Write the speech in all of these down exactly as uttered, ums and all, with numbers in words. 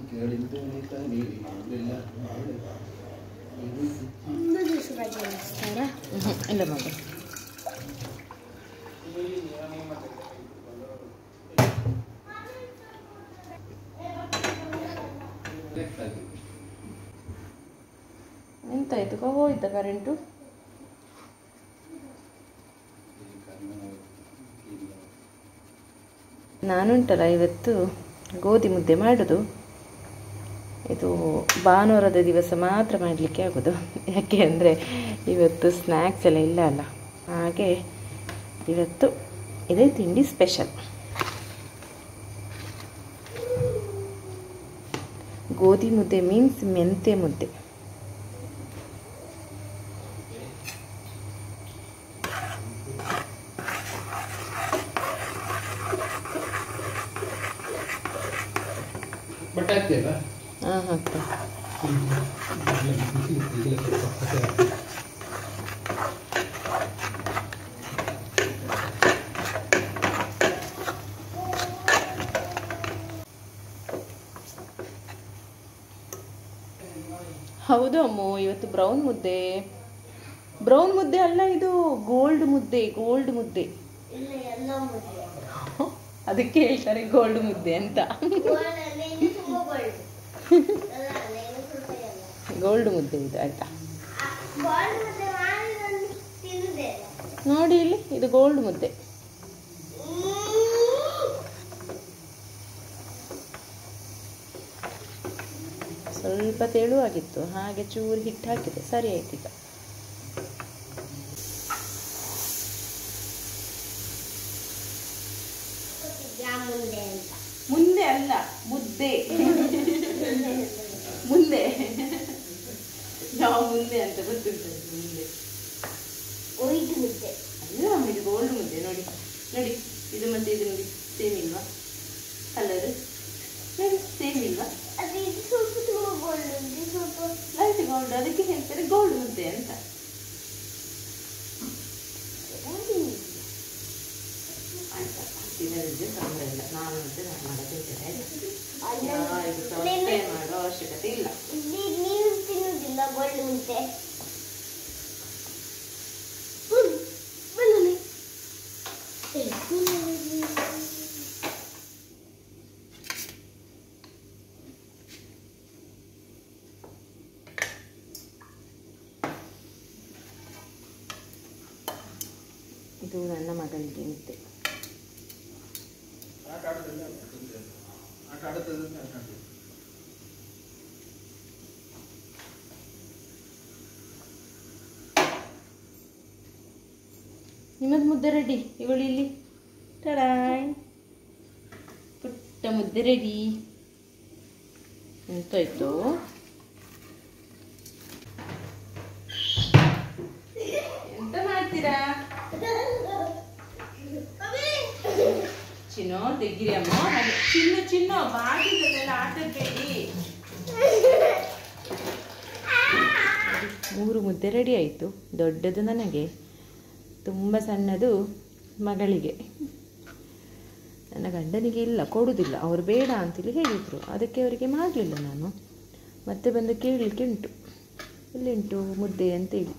ಇಲ್ಲ ಮಾಡಿ ಎಂತಾಯ್ತು ಹೋಯ್ತಾ ಕರೆಂಟು? ನಾನುಂಟಲ್ಲ ಇವತ್ತು ಗೋಧಿ ಮುದ್ದೆ ಮಾಡೋದು. ಇದು ಭಾನುವಾರದ ದಿವಸ ಮಾತ್ರ ಮಾಡಲಿಕ್ಕೆ ಆಗೋದು, ಯಾಕೆ ಅಂದರೆ ಇವತ್ತು ಸ್ನ್ಯಾಕ್ಸ್ ಎಲ್ಲ ಇಲ್ಲ ಅಲ್ಲ, ಹಾಗೆ ಇವತ್ತು ಇದೇ ತಿಂಡಿ ಸ್ಪೆಷಲ್. ಗೋಧಿ ಮುದ್ದೆ ಮೀನ್ಸ್ ಮೆಂತೆ ಮುದ್ದೆ. ಹಾಂ ಹಾಕ್ತೆ. ಹೌದು ಅಮ್ಮು, ಇವತ್ತು ಬ್ರೌನ್ ಮುದ್ದೆ. ಬ್ರೌನ್ ಮುದ್ದೆ ಅಲ್ಲ, ಇದು ಗೋಲ್ಡ್ ಮುದ್ದೆ. ಗೋಲ್ಡ್ ಮುದ್ದೆ ಅದಕ್ಕೆ ಹೇಳ್ತಾರೆ ಗೋಲ್ಡ್ ಮುದ್ದೆ ಅಂತ. ಗೋಲ್ಡ್ ಮುದ್ದೆ ಇದು, ಆಯ್ತಾ? ನೋಡಿ ಇಲ್ಲಿ, ಇದು ಗೋಲ್ಡ್ ಮುದ್ದೆ. ಸ್ವಲ್ಪ ತೆಳುವಾಗಿತ್ತು, ಹಾಗೆ ಚೂರು ಹಿಟ್ಟು ಹಾಕಿದೆ, ಸರಿ ಆಯ್ತು. ಈಗ ಮುಂದೆ ಅಲ್ಲ, ಮುದ್ದೆ. ಮುಂದೆ ಯಾವ ಮುಂದೆ ಅಂತ ಗೊತ್ತುಂಟ? ಮುಂದೆ ಮುದ್ದೆ ಅಲ್ಲ, ಇದು ಗೋಲ್ಡ್ ಮುದ್ದೆ. ನೋಡಿ ನೋಡಿ, ಇದು ಮತ್ತೆ ಇದು ನೋಡಿ, ಸೇಮ್ ಇಲ್ವಾ ಕಲರ್? ಸೇಮ್ ಇಲ್ವಾ? ಲೈಟ್ ಗೋಲ್ಡ್, ಅದಕ್ಕೆ ಹೇಳ್ತಾರೆ ಗೋಲ್ಡ್ ಮುದ್ದೆ ಅಂತ. ಇದರಿಂದ ತೊಂದರೆ ಇಲ್ಲ, ನಾನು ಮತ್ತೆ ನಾನು ಮಾಡೋದಿದ್ದೇನೆ, ಯಾರಿಗೂ ತೊಂದರೆ ಮಾಡೋ ಅವಶ್ಯಕತೆ ಇಲ್ಲ. ನೀವು ತಿನ್ನುವುದಿಲ್ಲ ಗೋಲ್ಡ್ ಮುದ್ದೆ? ಇದು ನನ್ನ ಮಗಳಿಗೆ ಮುದ್ದೆ. ನಿಮ್ಮದು ಮುದ್ದೆ ರೆಡಿ. ಇವಳು ಇಲ್ಲಿ ಟಡಾಯ್, ಪುಟ್ಟ ಮುದ್ದೆ ರೆಡಿ. ಎಂತಾಯ್ತು? ಎಂತ ಮಾಡ್ತೀರಾ? ಚಿನ್ನೋ ತೆಗಿರಿ ಅಮ್ಮ. ಚಿನ್ನ ಚಿನ್ನ ಬಾಗಿಲೆಲ್ಲ ಆಟಬೇಡಿ. ಮೂರು ಮುದ್ದೆ ರೆಡಿ ಆಯಿತು. ದೊಡ್ಡದು ನನಗೆ, ತುಂಬ ಸಣ್ಣದು ಮಗಳಿಗೆ. ನನ್ನ ಗಂಡನಿಗೆ ಇಲ್ಲ, ಕೊಡುವುದಿಲ್ಲ, ಅವರು ಬೇಡ ಅಂತೇಳಿ ಹೇಳಿದರು. ಅದಕ್ಕೆ ಅವರಿಗೆ ಮಾಡಲಿಲ್ಲ ನಾನು. ಮತ್ತೆ ಬಂದು ಕೇಳಲಿಕ್ಕೆ ಉಂಟು, ಇಲ್ಲುಂಟು ಮುದ್ದೆ ಅಂತೇಳಿ.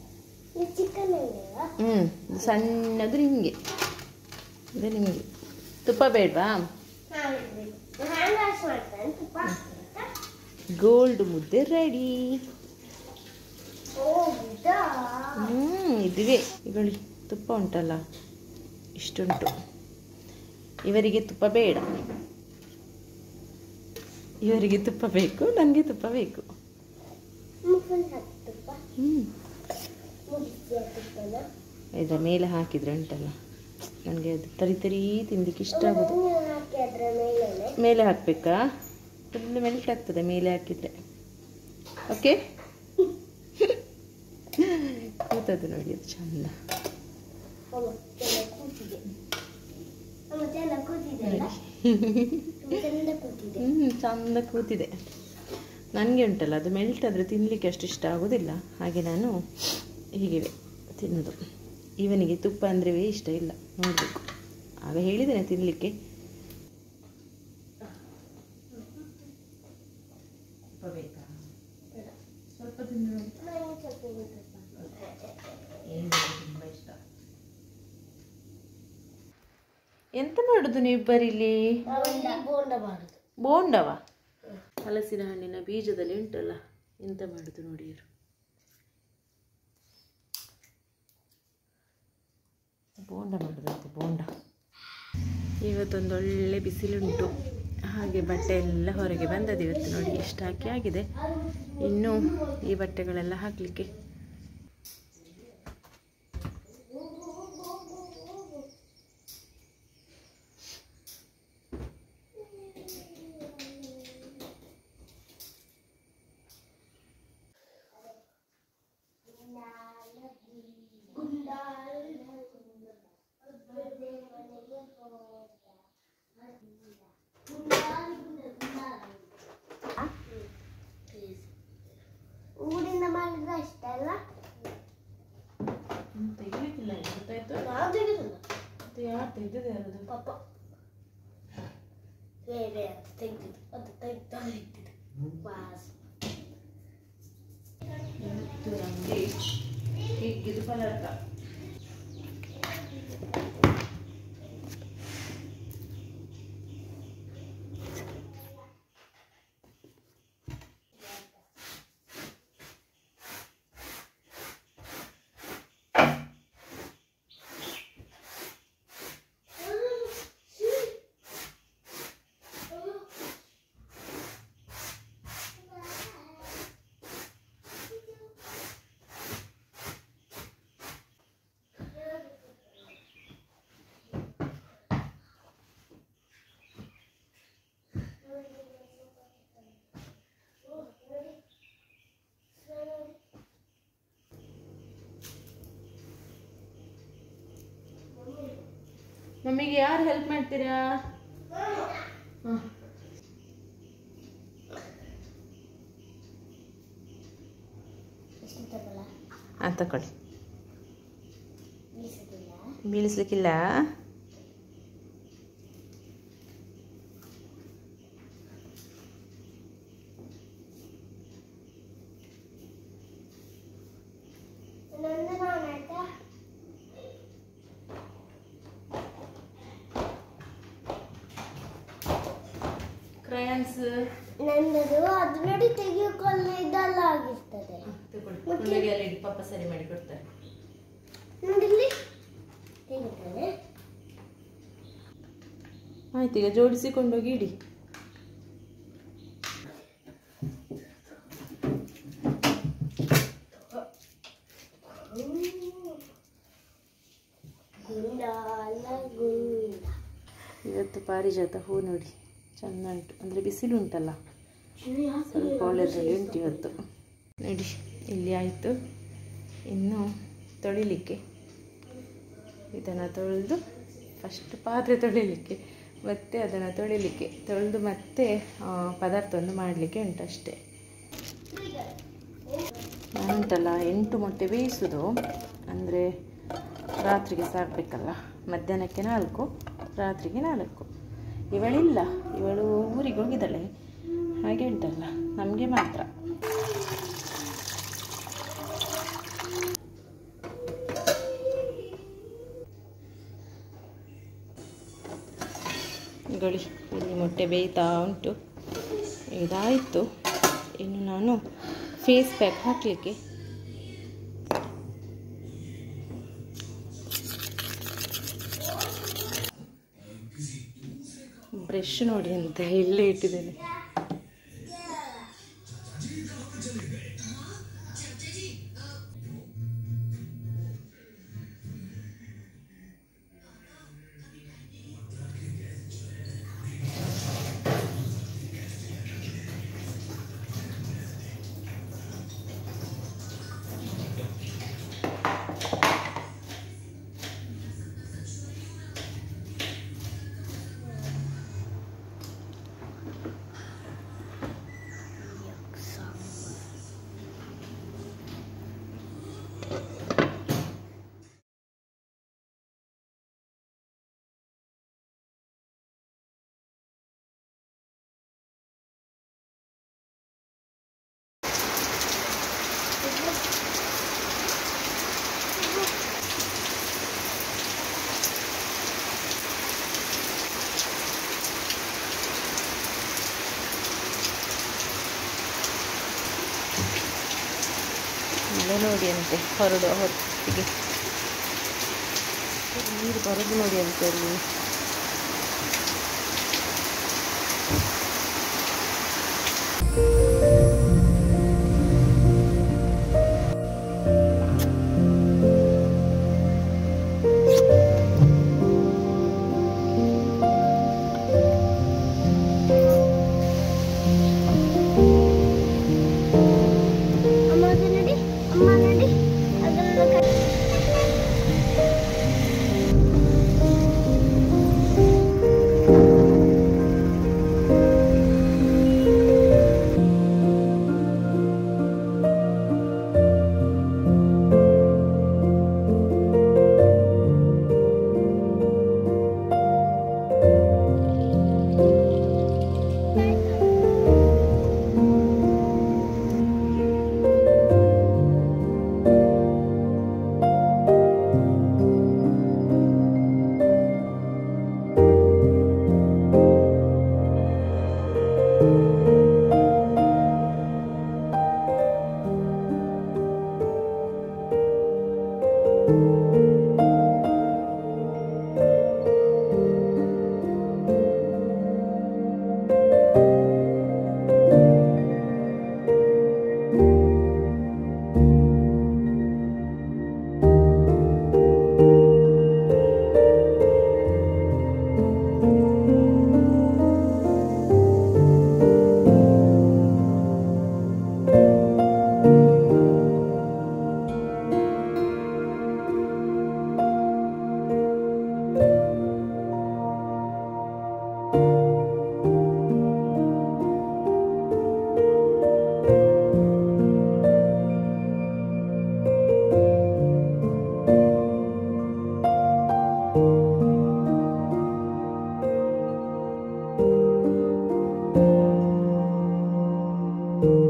ಹ್ಞೂ, ಸಣ್ಣದು ನಿಮಗೆ, ಇದು ನಿಮಗೆ. ತುಪ್ಪ ಬೇಡವಾ? ಗೋಲ್ಡ್ ಮುದ್ದೆ ರೆಡಿ. ಹ್ಞೂ ಇದುವೇ ಇಗೊಳ್ಳಿ, ತುಪ್ಪ ಉಂಟಲ್ಲ ಇಷ್ಟುಂಟು. ಇವರಿಗೆ ತುಪ್ಪ ಬೇಡ, ಇವರಿಗೆ ತುಪ್ಪ ಬೇಕು, ನನಗೆ ತುಪ್ಪ ಬೇಕು. ಹ್ಞೂ ಇದರ ಮೇಲೆ ಹಾಕಿದರೆ ಉಂಟಲ್ಲ, ನನಗೆ ಅದು ತರಿ ತರಿ ತಿನ್ಲಿಕ್ಕೆ ಇಷ್ಟ ಆಗೋದು. ಮೇಲೆ ಹಾಕಬೇಕಾ? ಫುಲ್ ಮೆಲ್ಟ್ ಆಗ್ತದೆ ಮೇಲೆ ಹಾಕಿದರೆ. ಓಕೆ, ಕೂತದ್ದು ನೋಡಿ, ಅದು ಚಂದ. ಹ್ಞೂ ಚಂದ ಕೂತಿದೆ. ನನಗೆ ಉಂಟಲ್ಲ, ಅದು ಮೆಲ್ಟ್ ಆದರೆ ತಿನ್ನಲಿಕ್ಕೆ ಅಷ್ಟು ಇಷ್ಟ ಆಗೋದಿಲ್ಲ, ಹಾಗೆ ನಾನು ಹೀಗೆ ತಿನ್ನೋದು. ಇವನಿಗೆ ತುಪ್ಪ ಅಂದರೆ ಇಷ್ಟ ಇಲ್ಲ, ನೋಡಬೇಕು. ಆಗ ಹೇಳಿದ್ದೇನೆ ತಿನ್ನಲಿಕ್ಕೆ. ತುಪ್ಪ ಬೇಕಾ? ಸ್ವಲ್ಪ ತಿಂದು ನೋಡಿ. ಏನು ತುಂಬ ಇಷ್ಟ. ಎಂತ ಮಾಡುದು ನೀವು ಬರೀಲಿ? ಬೋಂಡ ಮಾಡುದು. ಬೋಂಡವ? ಹಲಸಿನ ಹಣ್ಣಿನ ಬೀಜದಲ್ಲಿ ಉಂಟಲ್ಲ, ಎಂತ ಮಾಡುದು ನೋಡಿ ಇವರು. ಬೋಂಡ ಮಾಡುದಂತೆ, ಬೋಂಡ. ಇವತ್ತೊಂದು ಒಳ್ಳೆ ಬಿಸಿಲುಂಟು, ಹಾಗೆ ಬಟ್ಟೆ ಎಲ್ಲ ಹೊರಗೆ ಬಂದದ್ದು ಇವತ್ತು. ನೋಡಿ ಎಷ್ಟು ಹಾಕಿ ಆಗಿದೆ, ಇನ್ನು ಈ ಬಟ್ಟೆಗಳೆಲ್ಲ ಹಾಕಲಿಕ್ಕೆ. ಊರಿಂದ ಮಾಡಿದ್ರೆ ಇಷ್ಟ ಅಲ್ಲ? ತೆಗಿಲಿಕ್ಕಿಲ್ಲ, ಗೊತ್ತಾಯ್ತು? ನಾವು ತೆಗೆದಿಲ್ಲ. ಯಾರು ತೆಗೆದಿದೆ ಅದು? ಪಾಪ ಬೇರೆ ತೆಗೆದಿದ್ದು, ಅದು ತೆಗ್ದು ಇಟ್ಟಿದ್ದು ವಾಸ. ಇವತ್ತು ನಮಗೆ ಹಿಗ್ಗಿದು ಪದಾರ್ಥ. ಮಮ್ಮಿಗೆ ಯಾರು ಹೆಲ್ಪ್ ಮಾಡ್ತೀರಾ? ಹಾಂ ತಗೊಳ್ಳಿ. ಬೀಳಿಸ್ಲಿಕ್ಕಿಲ್ಲ. ಕ್ರಯಾನ್ಸ್ ನಂದದು ಅದು ನೋಡಿ ತೆಗೆಯೋಕೊಳ್ಳ ಇದೆಲ್ಲ ಆಗಿರ್ತದೆ. ತಗೊಳ್ಳಿ, ಪಾಪ ಸರಿ ಮಾಡಿ ಕೊಡ್ತಾರೆ. ನೋಡಿಲ್ಲಿ ತೆಗಿತಾನೆ. ಆಯ್ತು, ಈಗ ಜೋಡಿಸಿಕೊಂಡೋಗಿ ಇಡಿ. ಇವತ್ತು ಪಾರಿಜಾತ ಹೂ ನೋಡಿ ಚೆಂದ ಉಂಟು, ಅಂದರೆ ಬಿಸಿಲು ಉಂಟಲ್ಲ, ಸ್ವಲ್ಪ ಒಳ್ಳೆಯದ್ರಲ್ಲಿ ಉಂಟು ಇವತ್ತು. ನೋಡಿ ಇಲ್ಲಿ ಆಯಿತು. ಇನ್ನು ತೊಳಿಲಿಕ್ಕೆ ಇದನ್ನು ತೊಳೆದು ಫಸ್ಟ್ ಪಾತ್ರೆ ತೊಳಿಲಿಕ್ಕೆ, ಮತ್ತು ಅದನ್ನು ತೊಳಿಲಿಕ್ಕೆ, ತೊಳೆದು ಮತ್ತೆ ಪದಾರ್ಥವನ್ನು ಮಾಡಲಿಕ್ಕೆ ಉಂಟು ಅಷ್ಟೇ. ನಾನುಂಟಲ್ಲ ಎಂಟು ಮೊಟ್ಟೆ ಬೇಯಿಸೋದು, ಅಂದರೆ ರಾತ್ರಿಗೆ ಸಾಕಬೇಕಲ್ಲ. ಮಧ್ಯಾಹ್ನಕ್ಕೆ ನಾಲ್ಕು, ರಾತ್ರಿಗೆ ನಾಲ್ಕು. ಇವಳಿಲ್ಲ, ಇವಳು ಊರಿಗೆ ಹೋಗಿದ್ದಾಳೆ, ಹಾಗೆ ಉಂಟಲ್ಲ ನಮಗೆ ಮಾತ್ರ. ಗಳಿ ಇಲ್ಲಿ ಮೊಟ್ಟೆ ಬೇಯ್ತಾ ಉಂಟು. ಇದಾಯಿತು. ಇನ್ನು ನಾನು ಫೇಸ್ ಪ್ಯಾಕ್ ಹಾಕಲಿಕ್ಕೆ ಬ್ರಷ್ ನೋಡಿ ಅಂತ ಇಲ್ಲೇ ಇಟ್ಟಿದ್ದೇನೆ. ಅಲೆ ನೋಡಿ ಅಂತೆ ಹೊರಡುವ ಹೊತ್ತಿಗೆ ನೀರು ಬರೋದು ನೋಡಿ ಅಂತೆ ಅಲ್ಲಿ. you.